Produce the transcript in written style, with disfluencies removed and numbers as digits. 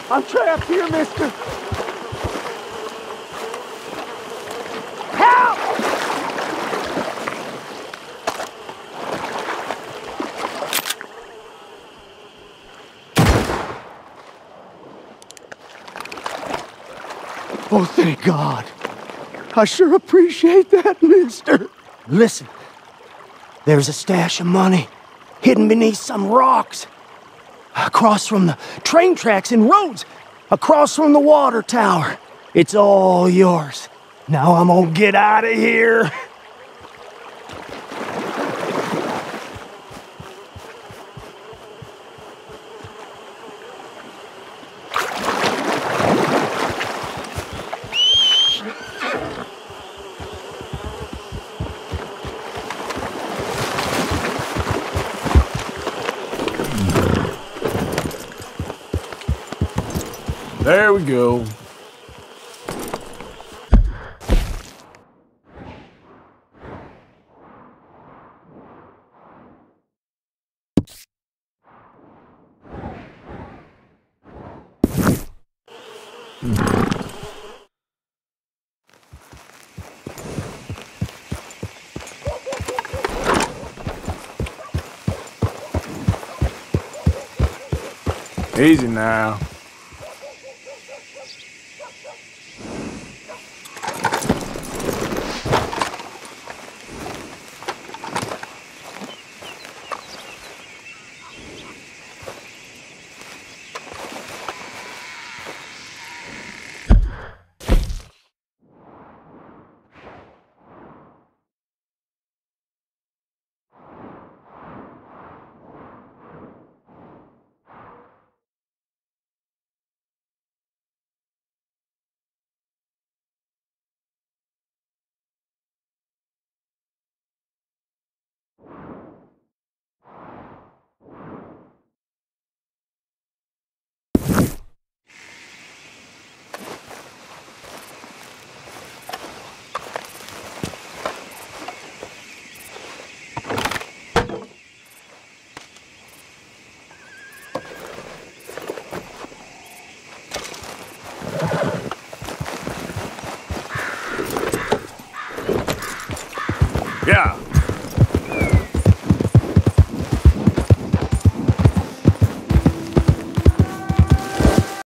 I'm trapped here, mister. Help! Oh, thank God. I sure appreciate that, mister. Listen, there's a stash of money hidden beneath some rocks. Across from the train tracks and roads. Across from the water tower. It's all yours. Now I'm gonna get out of here. There we go. Easy now. Yeah.